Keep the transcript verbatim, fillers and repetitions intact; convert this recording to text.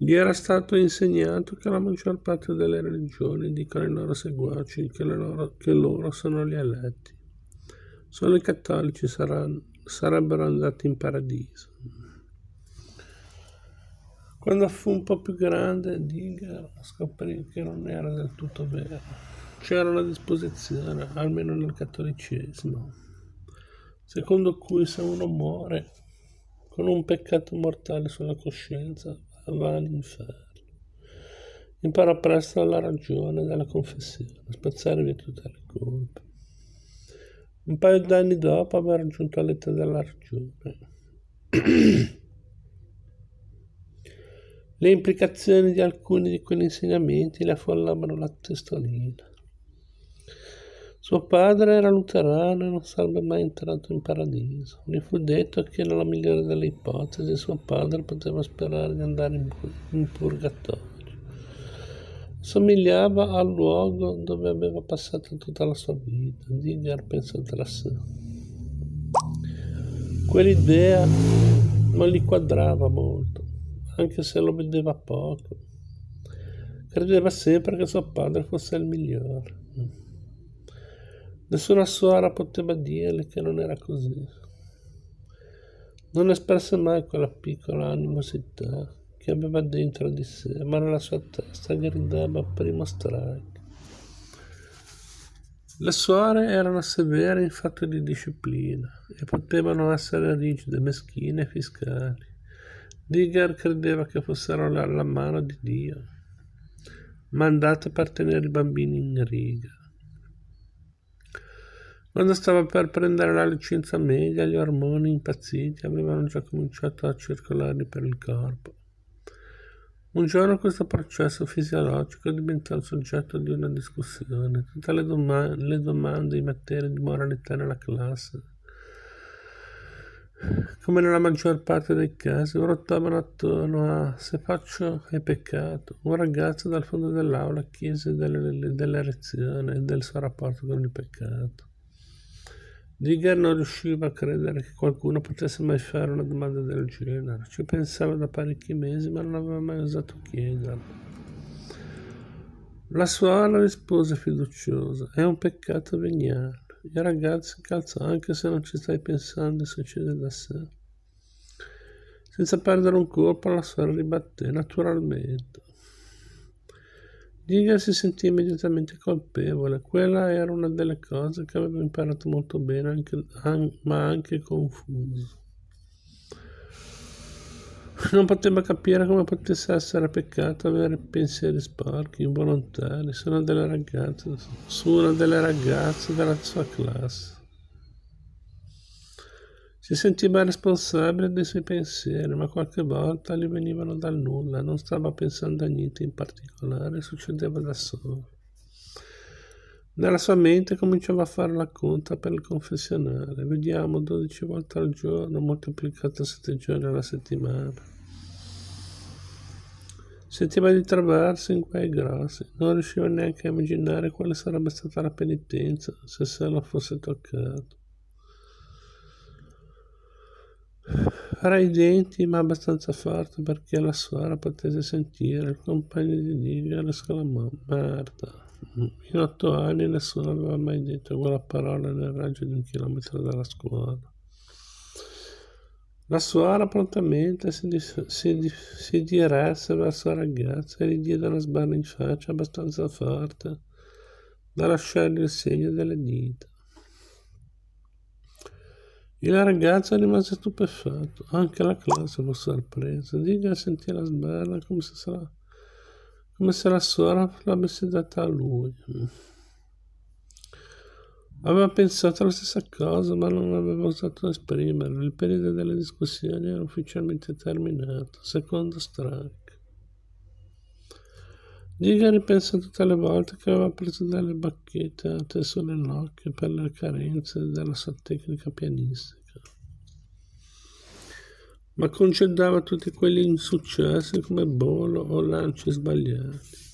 Gli era stato insegnato che la maggior parte delle religioni dicono ai loro seguaci che, loro, che loro sono gli eletti. Solo i cattolici saranno, sarebbero andati in paradiso. Quando fu un po' più grande, Digger scoprì che non era del tutto vero. C'era una disposizione, almeno nel cattolicesimo, secondo cui se uno muore con un peccato mortale sulla coscienza va all'inferno. Imparò presto la ragione della confessione, spazzare via tutte le colpe. Un paio d'anni dopo aveva raggiunto l'età della ragione. Le implicazioni di alcuni di quegli insegnamenti le affollavano la testolina. Suo padre era luterano e non sarebbe mai entrato in paradiso. Gli fu detto che nella migliore delle ipotesi suo padre poteva sperare di andare in, in purgatorio. Somigliava al luogo dove aveva passato tutta la sua vita. Digger pensò tra sé. Quell'idea non gli quadrava molto, anche se lo vedeva poco. Credeva sempre che suo padre fosse il migliore. Nessuna suora poteva dirgli che non era così. Non espresse mai quella piccola animosità che aveva dentro di sé, ma nella sua testa gridava primo strike. Le suore erano severe in fatto di disciplina e potevano essere rigide, meschine e fiscali. Digger credeva che fossero alla mano di Dio, mandate per tenere i bambini in riga. Quando stava per prendere la licenza media, gli ormoni impazziti avevano già cominciato a circolare per il corpo. Un giorno questo processo fisiologico diventò il soggetto di una discussione. Tutte le, doma- le domande in materia di moralità nella classe, come nella maggior parte dei casi, ruotavano attorno a se faccio è peccato. Un ragazzo dal fondo dell'aula chiese delle, dell'erezione e del suo rapporto con il peccato. Digger non riusciva a credere che qualcuno potesse mai fare una domanda del genere. Ci pensava da parecchi mesi, ma non aveva mai osato chiederlo. La suora rispose fiduciosa: è un peccato veniale. Il ragazzo si calzò: anche se non ci stai pensando, succede da sé. Senza perdere un colpo, la suora ribatté: naturalmente. Digger si sentì immediatamente colpevole. Quella era una delle cose che aveva imparato molto bene, anche, an- ma anche confuso. Non poteva capire come potesse essere peccato avere pensieri sporchi, involontari, su una delle ragazze, su una delle ragazze della sua classe. Si sentiva responsabile dei suoi pensieri, ma qualche volta gli venivano dal nulla, non stava pensando a niente in particolare, succedeva da solo. Nella sua mente cominciava a fare la conta per il confessionale. Vediamo dodici volte al giorno, moltiplicato sette giorni alla settimana. Sentiva di trovarsi in guai grossi, non riusciva neanche a immaginare quale sarebbe stata la penitenza se se lo fosse toccato. Era i denti, ma abbastanza forte perché la suora potesse sentire. Il compagno di Digger esclamò: merda. In otto anni nessuno aveva mai detto quella parola nel raggio di un chilometro dalla scuola. La suora prontamente si, dis- si, di- si diresse verso la ragazza e gli diede una sberla in faccia abbastanza forte da lasciargli il segno delle dita. Il ragazzo rimase stupefatto, anche la classe fu sorpresa. Digger sentì la sberla come se, la, come se la suora l'avesse data a lui. Aveva pensato la stessa cosa, ma non aveva osato esprimerlo. Il periodo delle discussioni era ufficialmente terminato. Secondo strike. Digger ripensò tutte le volte che aveva preso delle bacchette sull'occhio per le carenze della sua tecnica pianistica, ma concedeva tutti quegli insuccessi come volo o lanci sbagliati.